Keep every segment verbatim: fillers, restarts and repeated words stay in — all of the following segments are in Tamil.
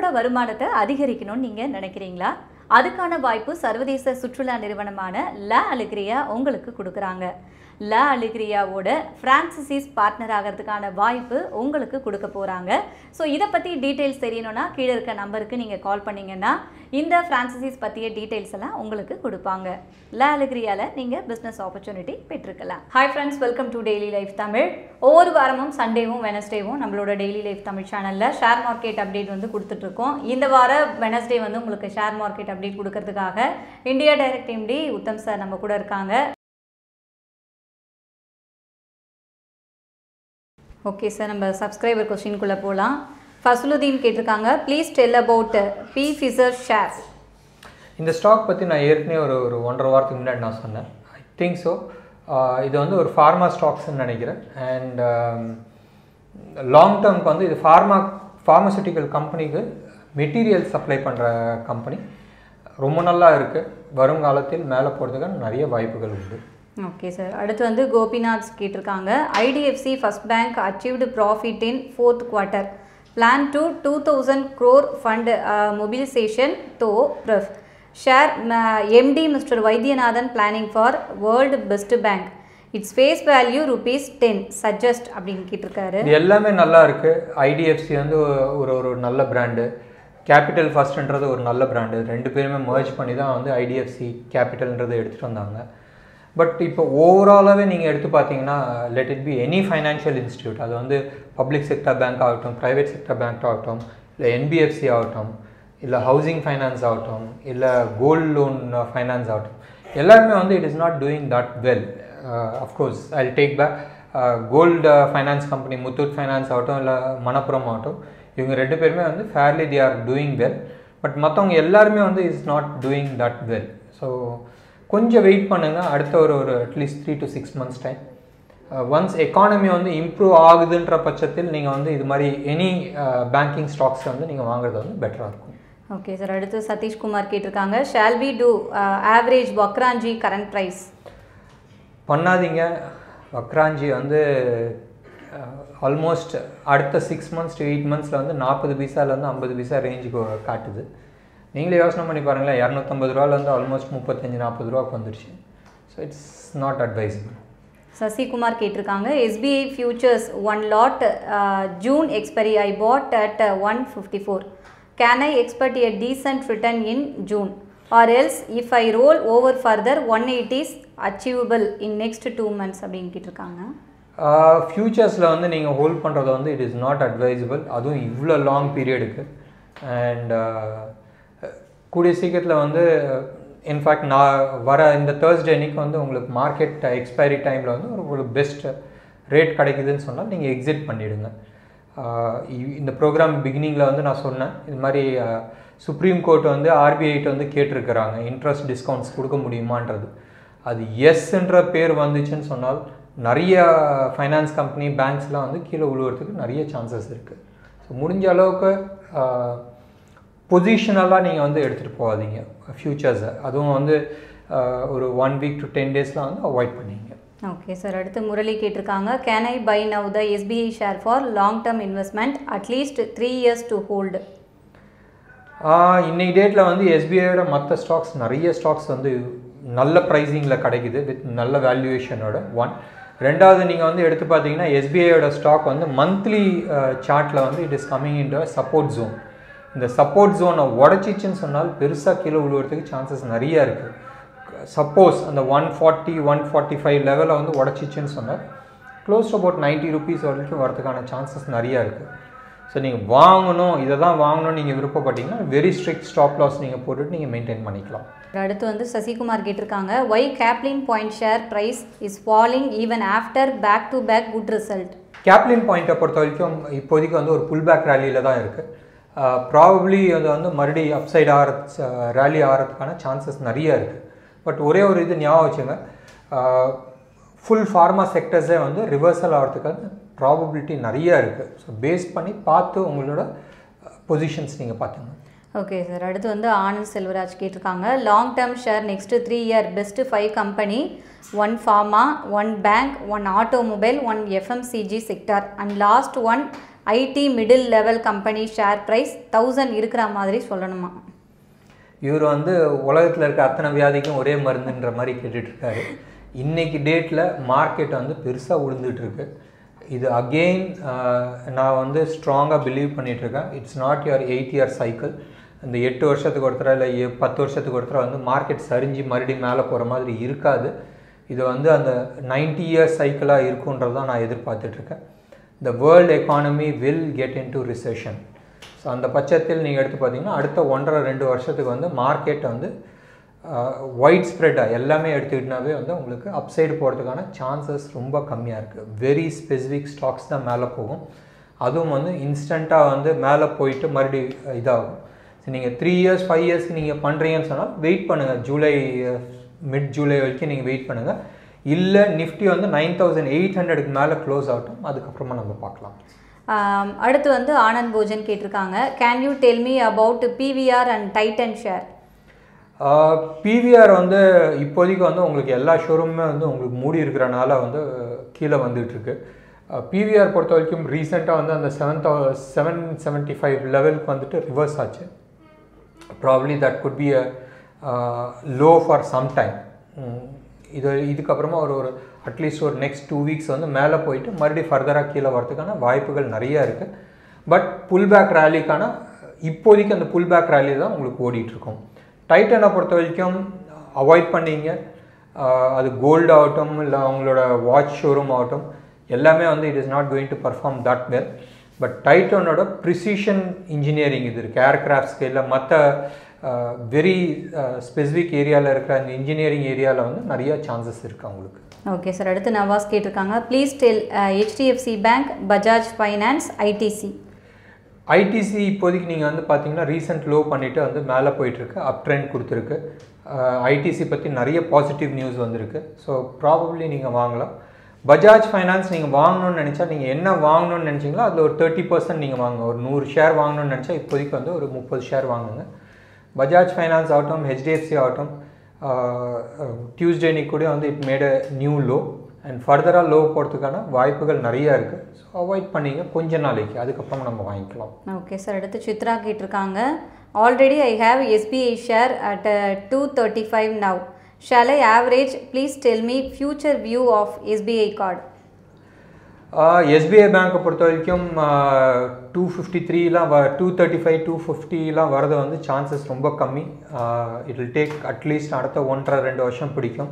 உங்களோட வருமானத்தை அதிகரிக்கணும்னு நீங்கள் நினைக்கிறீங்களா? அதுக்கான வாய்ப்பு சர்வதேச சுற்றுலா நிறுவனமான லா அலிக்ரியா உங்களுக்கு கொடுக்குறாங்க. லா அலிக்ரியாவோட ஃப்ரான்சிசிஸ் பார்ட்னர் ஆகிறதுக்கான வாய்ப்பு உங்களுக்கு கொடுக்க போகிறாங்க. ஸோ இதை பற்றி டீட்டெயில்ஸ் தெரியணும்னா கீழே இருக்க நம்பருக்கு நீங்கள் கால் பண்ணிங்கன்னா இந்த ஃப்ரான்சிசிஸ் பற்றிய டீட்டெயில்ஸ் எல்லாம் உங்களுக்கு கொடுப்பாங்க. லா அலிக்ரியாவில் நீங்கள் பிஸ்னஸ் ஆப்பர்ச்சுனிட்டி பெற்றுக்கலாம். Hi friends, welcome to daily life Tamil. ஒவ்வொரு வாரமும் சண்டேவும் வெனஸ்டேவும் நம்மளோட டெய்லி லைஃப் தமிழ் சேனலில் ஷேர் மார்க்கெட் அப்டேட் வந்து கொடுத்துட்ருக்கோம். இந்த வார வெனஸ்டே வந்து உங்களுக்கு ஷேர் மார்க்கெட் அப்டேட் கொடுக்கறதுக்காக India direct MD Uttam sir நம்ம கூட இருக்காங்க. ஓகே சார், நம்ம சப்ஸ்கிரைபர் கொஸ்டின்குள்ளே போகலாம். ஃபஸ்லுதீன் கேட்டிருக்காங்க, please tell about Pfizer shares. இந்த ஸ்டாக் பற்றி நான் ஏற்கனவே ஒரு ஒரு ஒன்றரை வாரத்துக்கு முன்னாடி நான் சொன்னேன். I think so. இது வந்து ஒரு ஃபார்மா ஸ்டாக்ஸ்ன்னு நினைக்கிறேன். அண்ட் லாங் டேர்முக்கு வந்து இது ஃபார்மா ஃபார்மசூட்டிக்கல் கம்பெனிக்கு மெட்டீரியல் சப்ளை பண்ணுற கம்பெனி. ரொம்ப நல்லா இருக்குது. வருங்காலத்தில் மேலே போகிறதுக்கான நிறைய வாய்ப்புகள் உண்டு. ஓகே சார், அடுத்து வந்து கோபிநாத் கேட்டிருக்காங்க, IDFC first bank achieved profit in fourth quarter, plan to two thousand crore fund mobilisation through pref share MD mister Vaidyanathan planning for world best bank, it's face value rupees ten suggest அப்படின்னு கேட்டிருக்காரு. இது எல்லாமே நல்லா இருக்குது. ஐடிஎஃப்சி வந்து ஒரு ஒரு நல்ல பிராண்டு, கேபிட்டல் ஃபர்ஸ்ட்ன்றது ஒரு நல்ல பிராண்டு. ரெண்டு பேருமே மர்ஜ் பண்ணி தான் வந்து ஐடிஎஃப்சி கேபிட்டல்ன்றதை எடுத்துகிட்டு வந்தாங்க. பட் இப்போ ஓவராலாகவே நீங்கள் எடுத்து பார்த்தீங்கன்னா, let it be any financial institute, அது வந்து பப்ளிக் செக்டர் பேங்க் ஆகட்டும், ப்ரைவேட் செக்டர் பேங்க் ஆகட்டும், இல்லை என்பிஎஃப்சி ஆகட்டும், இல்லை ஹவுசிங் ஃபைனான்ஸ் ஆகட்டும், இல்லை கோல்டு லோன் ஃபைனான்ஸ் ஆகட்டும், எல்லாருமே வந்து it is not doing that well. Of course I take back gold finance company Muthoot finance ஆகட்டும், இல்லை மணப்புரம் ஆகட்டும், இவங்க ரெண்டு பேருமே வந்து fairly they are doing well. But மற்றவங்க எல்லாருமே வந்து is not doing that well. So கொஞ்சம் வெயிட் பண்ணுங்கள். அடுத்த ஒரு ஒரு at least three to six months time once economy வந்து இம்ப்ரூவ் ஆகுதுன்ற பட்சத்தில் நீங்கள் வந்து இது மாதிரி எனி பேங்கிங் ஸ்டாக்ஸ் வந்து நீங்கள் வாங்குறது வந்து பெட்டராக இருக்கும். ஓகே சார், அடுத்து சதீஷ்குமார் கேட்டிருக்காங்க, shall we do average Vakrangee current price? பண்ணாதீங்க. வக்ராஞ்சி வந்து ஆல்மோஸ்ட் அடுத்த சிக்ஸ் மந்த்ஸ் டு எயிட் மந்த்ஸில் வந்து நாற்பது பைசாலேருந்து ஐம்பது பைசா ரேஞ்சுக்கு காட்டுது. நீங்களே யோசனை பண்ணி பாருங்களேன், இரநூத்தம்பது ரூபாலேருந்து ஆல்மோஸ்ட் முப்பத்தஞ்சு நாற்பது ரூபாய்க்கு வந்துடுச்சு. So it's not advisable. Sasikumar கேட்டிருக்காங்க, SBI futures one lot June expiry I bought at one fifty four, can I expect a decent return in June or else if I roll over further one eighty is achievable in next two months அப்படின்னு கேட்டிருக்காங்க. ஃபியூச்சர்ஸில் வந்து நீங்கள் ஹோல்ட் பண்ணுறது வந்து இட் இஸ் நாட் அட்வைசபிள், அதுவும் இவ்வளோ லாங் பீரியடுக்கு. அண்ட் கூடிய சீக்கிரத்தில் வந்து இன்ஃபேக்ட் நான் வர இந்த தேர்ஸ்டே அன்றைக்கி வந்து உங்களுக்கு மார்க்கெட் எக்ஸ்பைரி டைமில் வந்து ஒரு ஒரு பெஸ்ட் ரேட் கிடைக்குதுன்னு சொன்னால் நீங்கள் எக்ஸிட் பண்ணிவிடுங்க. இந்த ப்ரோக்ராம் பிகினிங்கில் வந்து நான் சொன்னேன், இது மாதிரி சுப்ரீம் கோர்ட் வந்து ஆர்பிஐட்டு வந்து கேட்டிருக்கிறாங்க இன்ட்ரெஸ்ட் டிஸ்கவுண்ட்ஸ் கொடுக்க முடியுமான்றது. அது எஸ்ன்ற பேர் வந்துச்சுன்னு சொன்னால் நிறைய ஃபைனான்ஸ் கம்பெனி பேங்க்ஸ்லாம் வந்து கீழே விழுவுறதுக்கு நிறைய சான்சஸ் இருக்குது. ஸோ முடிஞ்ச அளவுக்கு பொசிஷனலாக நீங்கள் வந்து எடுத்துகிட்டு போகாதீங்க ஃபியூச்சர்ஸை. அதுவும் வந்து ஒரு ஒன் வீக் டு டென் டேஸ்லாம் வந்து அவாய்ட் பண்ணிங்க. ஓகே சார், அடுத்து முரளி கேட்டிருக்காங்க, can I buy now the SBI share for long term investment atleast three years to hold? இன்னைக்கு டேட்டில் வந்து எஸ்பிஐயோட மற்ற ஸ்டாக்ஸ் நிறைய ஸ்டாக்ஸ் வந்து நல்ல ப்ரைஸிங்கில் கிடைக்குது வித் நல்ல வேல்யூவேஷனோட. ஒன் ரெண்டாவது நீங்கள் வந்து எடுத்து பார்த்தீங்கன்னா எஸ்பிஐயோட ஸ்டாக் வந்து மந்த்லி சார்ட்டில் வந்து it is coming in to support zone. இந்த சப்போர்ட் ஜோனை உடச்சிச்சின்னு சொன்னால் பெருசாக கீழே விழுவுறதுக்கு சான்சஸ் நிறையா இருக்குது. சப்போஸ் அந்த one forty one forty five லெவலில் வந்து உடச்சிச்சின்னு சொன்னால் close to about ninety rupees வரைக்கும் வரதுக்கான சான்சஸ் நிறையா இருக்குது. ஸோ நீங்கள் வாங்கணும், இதை தான் வாங்கணும்னு நீங்கள் விருப்பப்பட்டீங்கன்னா வெரி ஸ்ட்ரிக்ட் ஸ்டாப் லாஸ் நீங்கள் போட்டுட்டு நீங்கள் மெயின்டைன் பண்ணிக்கலாம். அடுத்து வந்து சசிகுமார் கேட்டிருக்காங்க, why Caplin point share price is falling even after back to back good result? Caplin பாயிண்ட்டை பொறுத்த வரைக்கும் இப்போதைக்கு வந்து ஒரு புல் பேக் ரேலியில் தான் இருக்குது. ப்ராபப்ளி அது வந்து மறுபடியும் அப்சைட் ஆகிற ரேலி ஆகிறதுக்கான சான்சஸ் நிறையா இருக்குது. பட் ஒரே ஒரு இது ஞாபகம் வச்சுங்க, ஃபுல் ஃபார்மா செக்டர்ஸே வந்து ரிவர்சல் ஆகிறதுக்கான ப்ராபபிலிட்டி நிறையா இருக்குது. ஸோ பேஸ் பண்ணி பார்த்து உங்களோட பொசிஷன்ஸ் நீங்கள் பார்த்துங்க. ஓகே சார், அடுத்து வந்து ஆனந்த் செல்வராஜ் கேட்டிருக்காங்க, long term share next three year best five company, one pharma, one bank, one automobile, one FMCG sector and last one IT middle level company share price thousand இருக்கிற மாதிரி சொல்லணுமா? இவர் வந்து உலகத்தில் இருக்க அத்தனை வியாதிக்கும் ஒரே மருந்துன்ற மாதிரி கேட்டுட்ருக்காரு. இன்றைக்கி டேட்டில் மார்க்கெட் வந்து பெருசாக விழுந்துட்டுருக்கு. இது அகெயின் நான் வந்து ஸ்ட்ராங்காக பிலீவ் பண்ணிகிட்ருக்கேன். It's not your eight year cycle. இந்த எட்டு வருஷத்துக்கு ஒருத்தர இல்லை பத்து வருஷத்துக்கு ஒருத்தர வந்து மார்க்கெட் சரிஞ்சு மறுபடியும் மேலே போகிற மாதிரி இருக்காது. இது வந்து அந்த நைன்டி இயர்ஸ் சைக்கிளாக இருக்குன்றது தான் நான் எதிர்பார்த்துட்ருக்கேன். The world economy will get in to recession. So அந்த பட்சத்தில் நீங்கள் எடுத்து பார்த்தீங்கன்னா அடுத்த ஒன்றரை ரெண்டு வருஷத்துக்கு வந்து மார்க்கெட் வந்து ஒயிட் ஸ்ப்ரெட்டாக எல்லாமே எடுத்துக்கிட்டாவே வந்து உங்களுக்கு அப்சைடு போகிறதுக்கான சான்சஸ் ரொம்ப கம்மியாக இருக்குது. வெரி ஸ்பெசிஃபிக் ஸ்டாக்ஸ் தான் மேலே போகும். அதுவும் வந்து இன்ஸ்டண்ட்டாக வந்து மேலே போயிட்டு மறுபடியும் இதாகும். ஸோ நீங்கள் த்ரீ இயர்ஸ் ஃபைவ் இயர்ஸ்க்கு நீங்கள் பண்ணுறீங்கன்னு சொன்னால் வெயிட் பண்ணுங்கள். ஜூலை மிட் ஜூலை வரைக்கும் நீங்கள் வெயிட் பண்ணுங்கள். இல்லை நிஃப்டி வந்து நைன் தௌசண்ட் எயிட் ஹண்ட்ரடுக்கு மேலே க்ளோஸ் ஆகட்டும், அதுக்கப்புறமா நம்ம பார்க்கலாம். அடுத்து வந்து ஆனந்த் போஜன் கேட்டிருக்காங்க, can you tell me about PVR and Titan share? PVR வந்து இப்போதைக்கு வந்து உங்களுக்கு எல்லா ஷோரூமுமே வந்து உங்களுக்கு மூடி இருக்கிறனால வந்து கீழே வந்துகிட்ருக்கு. பிவிஆர் பொறுத்த வரைக்கும் ரீசெண்டாக வந்து அந்த seven thou seven seventy five லெவலுக்கு வந்துட்டு ரிவர்ஸ் ஆச்சு. Probably that could be a low for some time. இது இதுக்கப்புறமா ஒரு ஒரு அட்லீஸ்ட் ஒரு நெக்ஸ்ட் டூ வீக்ஸ் வந்து மேலே போயிட்டு மறுபடியும் ஃபர்தராக கீழே வரதுக்கான வாய்ப்புகள் நிறையா இருக்குது. பட் புல் பேக் ரேலிக்கான இப்போதைக்கு அந்த புல் பேக் ரேலி தான் உங்களுக்கு ஓடிட்டுருக்கும். டைட்டனை பொறுத்த வரைக்கும் அவாய்ட் பண்ணிங்க. அது கோல்டு ஆகட்டும் இல்லை அவங்களோட வாட்ச் ஷோரூம் ஆகட்டும் எல்லாமே வந்து it is not going to perform that well. But டைட்டனோட ப்ரிசிஷன் இன்ஜினியரிங் இது இருக்குது. ஏர்க்ராஃப்ட்ஸ்க்கு இல்லை மற்ற வெரி ஸ்பெசிஃபிக் ஏரியாவில் இருக்கிற அந்த இன்ஜினியரிங் ஏரியாவில் வந்து நிறைய சான்சஸ் இருக்குது அவங்களுக்கு. Okay sir. அடுத்து நவாஸ் கேட்டிருக்காங்க, please tell HDFC bank, Bajaj finance, ITC. ITC இப்போதைக்கு நீங்கள் வந்து பார்த்தீங்கன்னா ரீசெண்ட் லோ பண்ணிவிட்டு வந்து மேலே போயிட்டுருக்கு, அப் ட்ரெண்ட் கொடுத்துருக்கு. ஐடிசி பற்றி நிறைய பாசிட்டிவ் நியூஸ் வந்திருக்கு. ஸோ ப்ராபப்ளி நீங்கள் வாங்கலாம். பஜாஜ் ஃபைனான்ஸ் நீங்கள் வாங்கணும்னு நினச்சா நீங்கள் என்ன வாங்கணும்னு நினச்சிங்களோ அதில் ஒரு தேர்ட்டி பர்சன்ட் நீங்கள் வாங்க. ஒரு நூறு ஷேர் வாங்கணும்னு நினச்சா இப்போதைக்கு வந்து ஒரு முப்பது ஷேர் வாங்குங்க. பஜாஜ் ஃபைனான்ஸ் ஆகட்டும், ஹெச்டிஎஃப்சி ஆகட்டும், டியூஸ்டே நீ கூட வந்து it made a new low and ஃபர்தராக லோ போகிறதுக்கான வாய்ப்புகள் நிறையா இருக்குது. ஸோ அவாய்ட் பண்ணிங்க கொஞ்ச நாளைக்கு, அதுக்கப்புறம் நம்ம வாங்கிக்கலாம். Okay sir. அடுத்து சித்ரா கேட்டிருக்காங்க, already I have SBI share at two thirty five now, shall I average? Please tell me future view of SBI card. SBI பேங்க்கை பொறுத்த வரைக்கும் டூ ஃபிஃப்டி த்ரீலாம் வ டூ தேர்ட்டி ஃபைவ் டூ ஃபிஃப்டிலாம் வரது வந்து சான்சஸ் ரொம்ப கம்மி. இட் வில் டேக் அட்லீஸ்ட் அடுத்த ஒன்றரை ரெண்டு வருஷம் பிடிக்கும்.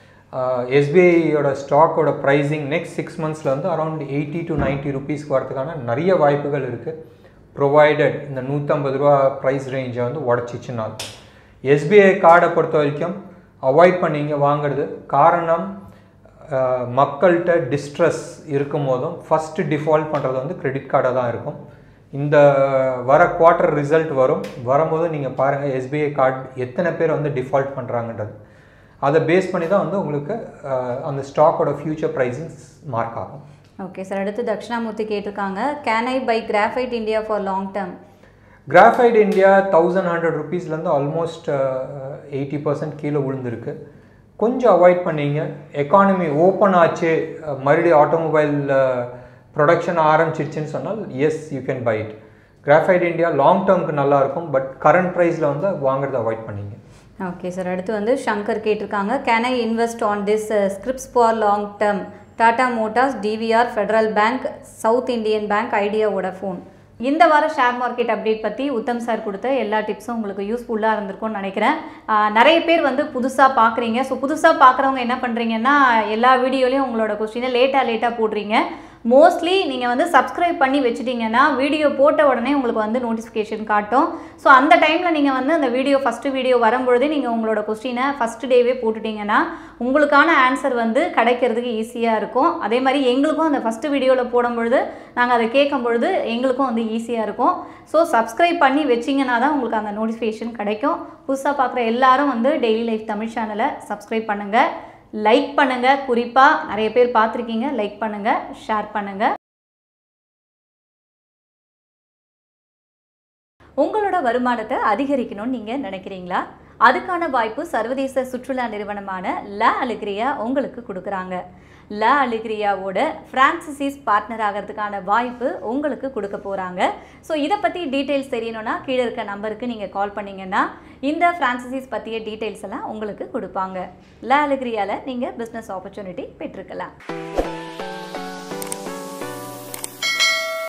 எஸ்பிஐயோட ஸ்டாக்கோட ப்ரைஸிங் நெக்ஸ்ட் சிக்ஸ் மந்த்ஸில் வந்து அரௌண்ட் எயிட்டி டு நைன்ட்டி ருபீஸ்க்கு வரதுக்கான நிறைய வாய்ப்புகள் இருக்குது. ப்ரொவைடட் இந்த நூற்றம்பது ரூபா ப்ரைஸ் ரேஞ்சை வந்து உடச்சிச்சுனால். எஸ்பிஐ கார்டை பொறுத்த வரைக்கும் அவாய்ட் பண்ணிங்க வாங்கிறது. காரணம், மக்கள்கிட்ட டிஸ்ட்ரெஸ் இருக்கும் போதும் ஃபஸ்ட்டு டிஃபால்ட் பண்ணுறது வந்து கிரெடிட் கார்டாக தான் இருக்கும். இந்த வர குவார்ட்டர் ரிசல்ட் வரும் வரும்போது நீங்கள் பாருங்கள் எஸ்பிஐ கார்டு எத்தனை பேர் வந்து டிஃபால்ட் பண்ணுறாங்கன்றது. அதை பேஸ் பண்ணி தான் வந்து உங்களுக்கு அந்த ஸ்டாக்கோட ஃபியூச்சர் ப்ரைஸிங்ஸ் மார்க் ஆகும். Okay sir. அடுத்து தட்சிணாமூர்த்தி கேட்டிருக்காங்க, can I buy graphite India for long term? Graphite India thousand hundred ருபீஸ்லேருந்து ஆல்மோஸ்ட் எயிட்டி பர்சன்ட் கீழே விழுந்திருக்கு. கொஞ்சம் அவாய்ட் பண்ணிங்க. எக்கானமி ஓப்பன் ஆச்சு, மறுபடியும் ஆட்டோமொபைல் ப்ரொடக்ஷன் ஆரம்பிச்சிருச்சுன்னு சொன்னால் yes you can buy it. Graphite India long டேர்முக்கு நல்லாயிருக்கும். பட் கரண்ட் ப்ரைஸில் வந்து வாங்குறத அவாய்ட் பண்ணிங்க. Okay sir. அடுத்து வந்து சங்கர் கேட்டிருக்காங்க, can I invest on this scrips for long term? Tata Motors, DVR, federal bank, south Indian bank, Idea, Vodafone. இந்த வார ஷேர் மார்க்கெட் அப்டேட் பற்றி உத்தம் சார் கொடுத்த எல்லா டிப்ஸும் உங்களுக்கு யூஸ்ஃபுல்லாக இருந்திருக்கும்னு நினைக்கிறேன். நிறைய பேர் வந்து புதுசாக பார்க்குறீங்க. ஸோ புதுசாக பார்க்குறவங்க என்ன பண்ணுறீங்கன்னா எல்லா வீடியோலையும் உங்களோட கொஸ்டினை லேட்டாக லேட்டாக போடுறீங்க. மோஸ்ட்லி நீங்கள் வந்து சப்ஸ்கிரைப் பண்ணி வச்சுட்டிங்கன்னா வீடியோ போட்ட உடனே உங்களுக்கு வந்து நோட்டிஃபிகேஷன் காட்டும். ஸோ அந்த டைமில் நீங்கள் வந்து அந்த வீடியோ ஃபஸ்ட்டு வீடியோ வரும்பொழுதே நீங்கள் உங்களோட கொஸ்டினை ஃபஸ்ட்டு டேவே போட்டுட்டிங்கன்னா உங்களுக்கான ஆன்சர் வந்து கிடைக்கிறதுக்கு ஈஸியாக இருக்கும். அதே மாதிரி எங்களுக்கும் அந்த ஃபஸ்ட்டு வீடியோவில் போடும்பொழுது நாங்கள் அதை கேட்கும் பொழுது எங்களுக்கும் வந்து ஈஸியாக இருக்கும். ஸோ சப்ஸ்கிரைப் பண்ணி வச்சிங்கன்னா தான் உங்களுக்கு அந்த நோட்டிஃபிகேஷன் கிடைக்கும். புதுசாக பார்க்குற எல்லாரும் வந்து டெய்லி லைஃப் தமிழ் சேனலை சப்ஸ்கிரைப் பண்ணுங்கள், லைக் பண்ணுங்கள். குறிப்பாக நிறைய பேர் பார்த்துருக்கீங்க, லைக் பண்ணுங்கள், ஷேர் பண்ணுங்கள். உங்களோட வருமானத்தை அதிகரிக்கணும்னு நீங்கள் நினைக்கிறீங்களா? அதுக்கான வாய்ப்பு சர்வதேச சுற்றுலா நிறுவனமான லா அலிகிரியா உங்களுக்கு கொடுக்குறாங்க. லா அலிகிரியாவோட பிரான்சிஸ் பார்ட்னர் ஆகிறதுக்கான வாய்ப்பு உங்களுக்கு கொடுக்க போகிறாங்க. ஸோ இதை பற்றி டீட்டெயில்ஸ் தெரியணும்னா கீழே இருக்க நம்பருக்கு நீங்கள் கால் பண்ணிங்கன்னா இந்த பிரான்சிஸ் பற்றிய டீட்டெயில்ஸ் எல்லாம் உங்களுக்கு கொடுப்பாங்க. லா அலிகிரியாவில் நீங்கள் பிஸ்னஸ் ஆப்பர்ச்சுனிட்டி பெற்றுக்கலாம்.